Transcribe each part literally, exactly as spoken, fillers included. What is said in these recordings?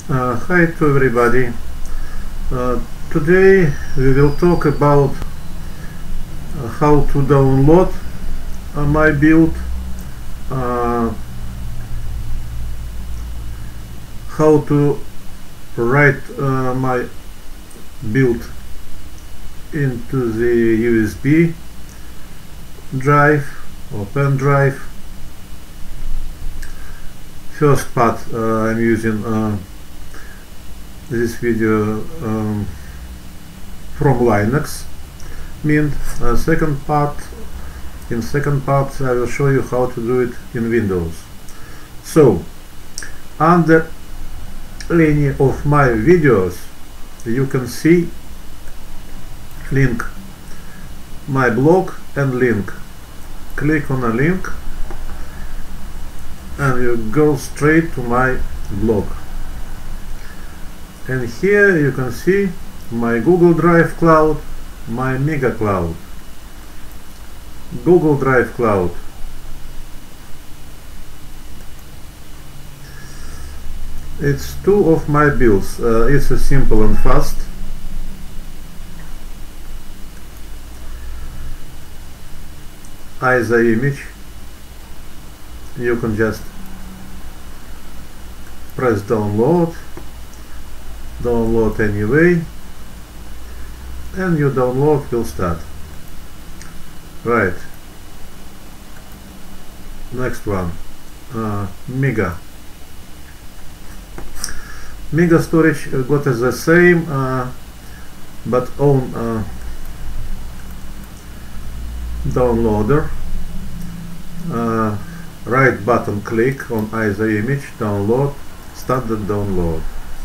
Uh, hi to everybody. Uh, today we will talk about uh, how to download uh, my build, uh, how to write uh, my build into the U S B drive or pen drive. First part, uh, I'm using uh, this video um, from Linux Mint. Uh, second part, in second part I will show you how to do it in Windows. So under any of my videos you can see link my blog and link. Click on a link and you go straight to my blog, and here you can see my Google Drive Cloud, my Mega Cloud. Google Drive Cloud. It's two of my builds. Uh, it's a simple and fast. I S A image. You can just press download, download anyway, and your download will start. Right. Next one, uh, Mega. Mega storage uh, got the same, uh, but own uh, downloader. Uh, right button click on I S A image, download, start the download.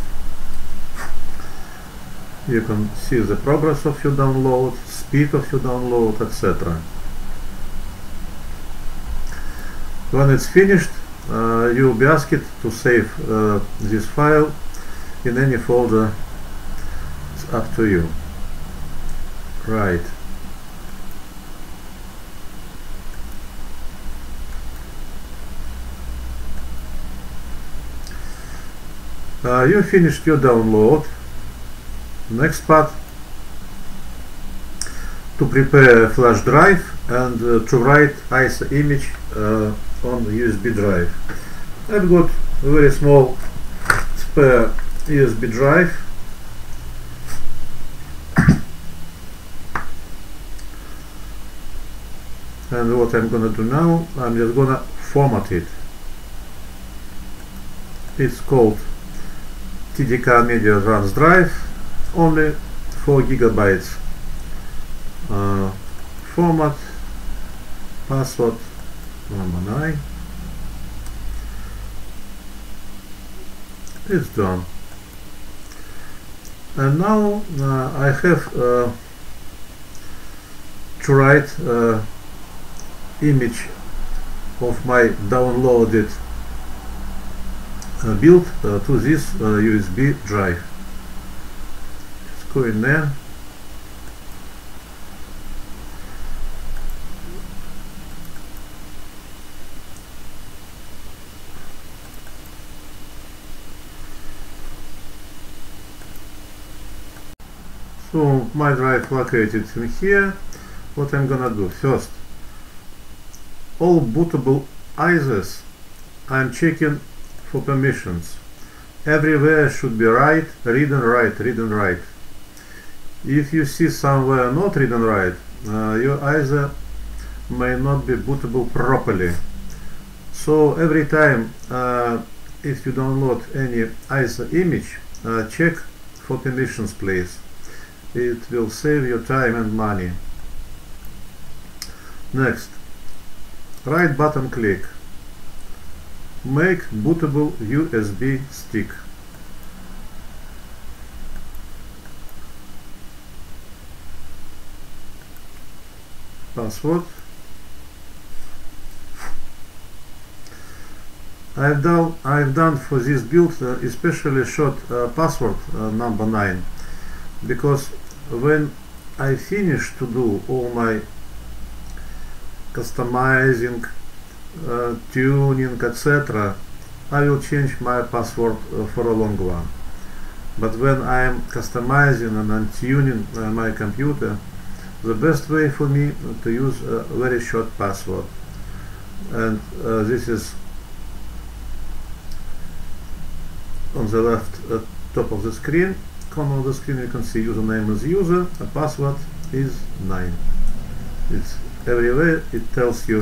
You can see the progress of your download, speed of your download, et cetera. When it's finished, uh, you will be asked to save uh, this file in any folder. It's up to you. Right. Uh, you finished your download. Next part, to prepare a flash drive and uh, to write I S A image uh, on the U S B drive. I've got a very small spare U S B drive. And what I'm gonna do now, I'm just gonna format it. It's called T D K Media Advanced Drive, only four gigabytes. Uh, format, password number nine. It's done. And now uh, I have uh, to write uh, image of my downloaded Uh, build uh, to this uh, U S B drive. Just go in there. So my drive located in here. What I'm gonna do first, all bootable I S As I'm checking for permissions. Everywhere should be right, read and write, read and write. If you see somewhere not read and write, uh, your I S A may not be bootable properly. So every time uh, if you download any I S A image, uh, check for permissions, please. It will save you time and money. Next, right button click. Make bootable U S B stick. Password. I've done I've done for this build uh, especially short uh, password uh, number nine, because when I finish to do all my customizing, uh, tuning, et cetera, I will change my password uh, for a long one. But when I am customizing and I'm tuning uh, my computer, the best way for me to use a very short password. And uh, this is on the left uh, top of the screen, corner of the screen. You can see username is user, a password is nine. It's everywhere. It tells you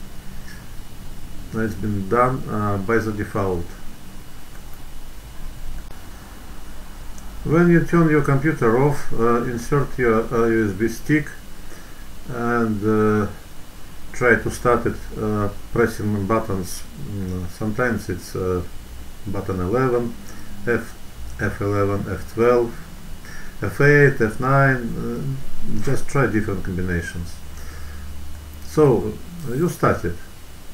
it's been done uh, by the default. When you turn your computer off, uh, insert your uh, U S B stick and uh, try to start it uh, pressing buttons. Mm, sometimes it's uh, button eleven, F, F11, F twelve, F eight, F nine, uh, just try different combinations. So uh, you start it.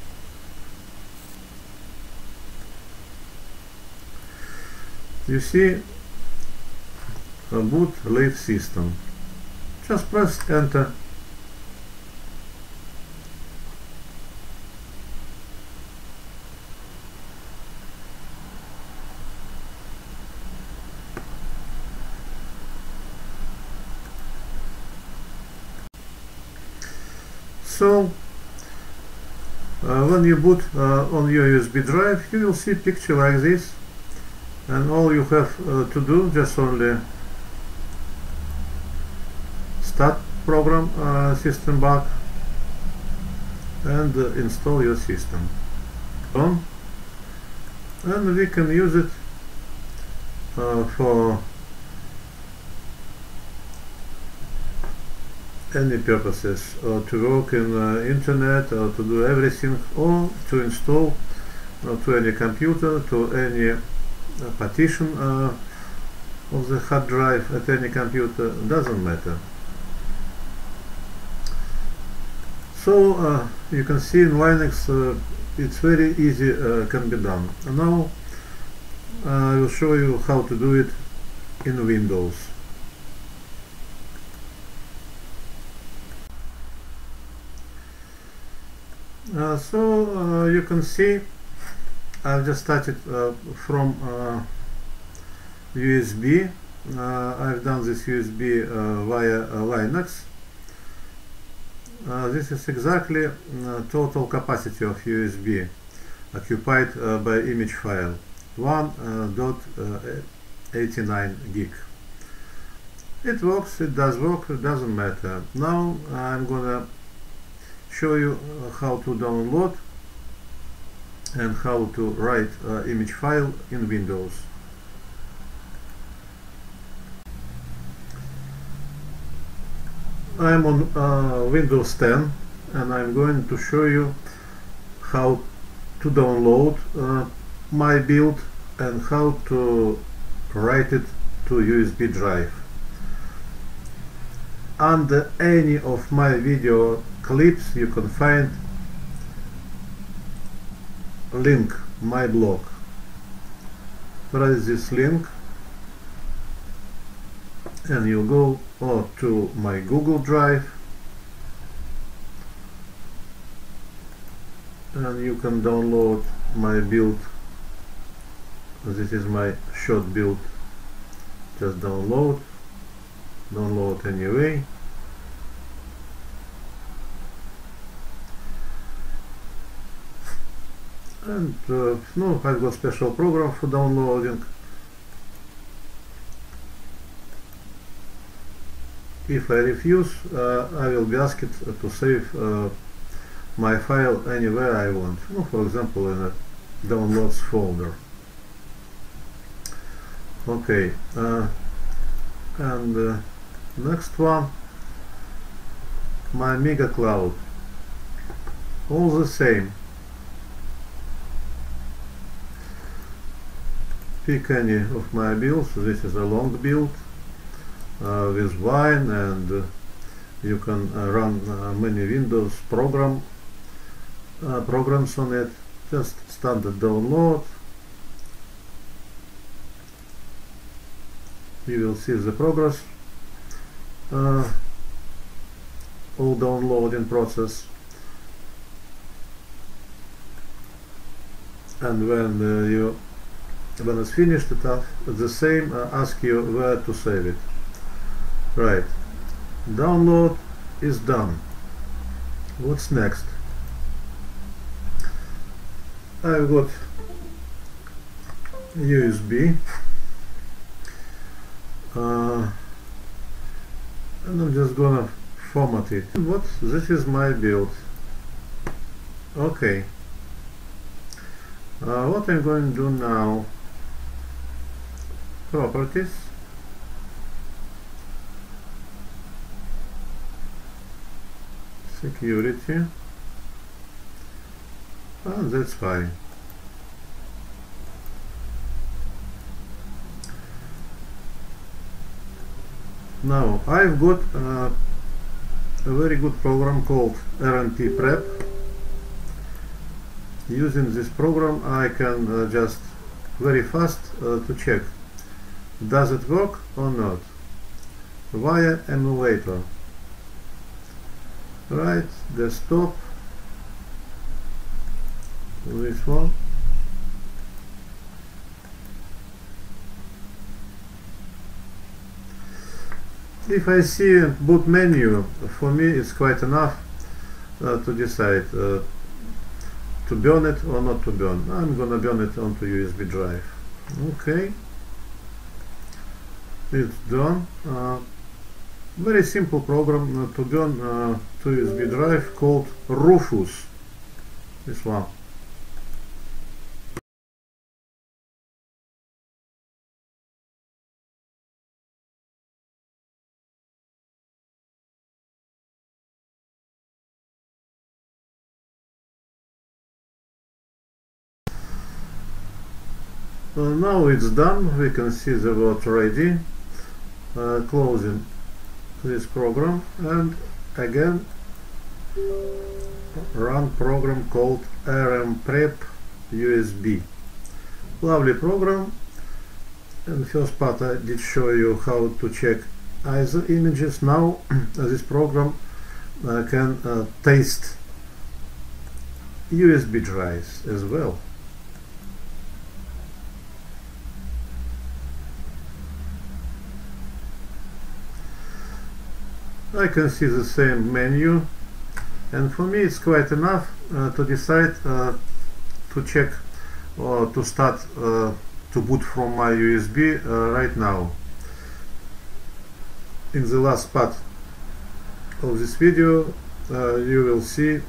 You see a boot leave system. Just press enter. So uh, when you boot uh, on your U S B drive, you will see a picture like this, and all you have uh, to do just only start program uh, system bug and uh, install your system on, and we can use it uh, for any purposes, or to work in uh, internet, or to do everything, or to install uh, to any computer, to any uh, partition uh, of the hard drive at any computer. Doesn't matter. So uh, you can see in Linux uh, it's very easy, uh, can be done. And now uh, I will show you how to do it in Windows. Uh, so uh, you can see I've just started uh, from uh, U S B. uh, I've done this U S B uh, via uh, Linux. Uh, this is exactly uh, total capacity of U S B occupied uh, by image file, one point eighty-nine gig. It works, it does work, it doesn't matter. Now I'm gonna show you uh, how to download and how to write uh, image file in Windows. I'm on uh, Windows ten, and I'm going to show you how to download uh, my build and how to write it to U S B drive. Under any of my video clips you can find link, my blog. Press this link and you go or to my Google Drive, and you can download my build. This is my short build. Just download, download anyway. And uh, no, I've got special program for downloading. If I refuse, uh, I will be asked to save uh, my file anywhere I want. No, for example, in a downloads folder. Okay, uh, and uh, next one, my Mega Cloud. All the same. Pick any of my builds. This is a long build uh, with Wine, and uh, you can uh, run uh, many Windows program uh, programs on it. Just standard download. You will see the progress, uh, all downloading process. and when uh, you when it's finished, it uh, the same uh, ask you where to save it. Right, download is done. What's next? I've got U S B uh, and I'm just gonna format it. What? This is my build. Okay. Uh, what I'm going to do now, properties, security, and that's fine. Now I've got uh, a very good program called R M P Prep. Using this program I can uh, just very fast uh, to check does it work or not via emulator. Right, desktop, this one. If I see boot menu, for me it's quite enough uh, to decide uh, to burn it or not to burn. I'm gonna burn it onto U S B drive. Okay, it's done. Uh, very simple program uh, to burn uh, to U S B drive called Rufus. This one. Uh, now it's done. We can see the word ready. Uh, closing this program and again run program called R M Prep U S B. Lovely program. In the first part I did show you how to check I S O images. Now this program uh, can uh, taste U S B drives as well. I can see the same menu, and for me it's quite enough uh, to decide uh, to check or to start uh, to boot from my U S B uh, right now. In the last part of this video uh, you will see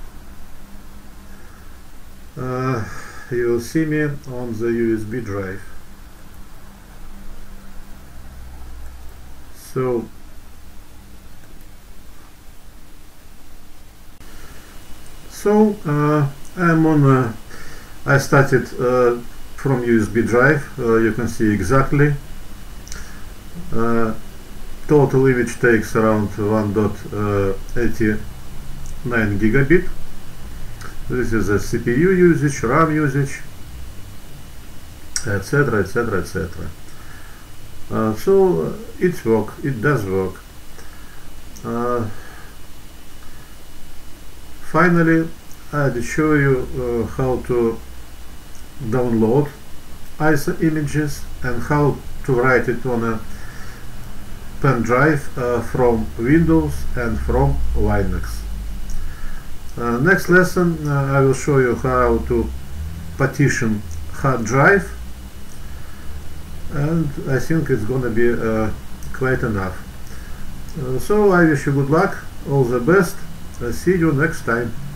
uh, you will see me on the U S B drive. So So uh, I'm on. Uh, I started uh, from U S B drive. Uh, you can see exactly. Uh, total image takes around one point eight nine gigabit. This is a C P U usage, RAM usage, et cetera, et cetera, et cetera. Uh, so uh, it works. It does work. Uh, Finally, I'll show you uh, how to download I S O images and how to write it on a pen drive uh, from Windows and from Linux. Uh, next lesson uh, I will show you how to partition hard drive, and I think it's gonna be uh, quite enough. Uh, so I wish you good luck, all the best. I'll see you next time.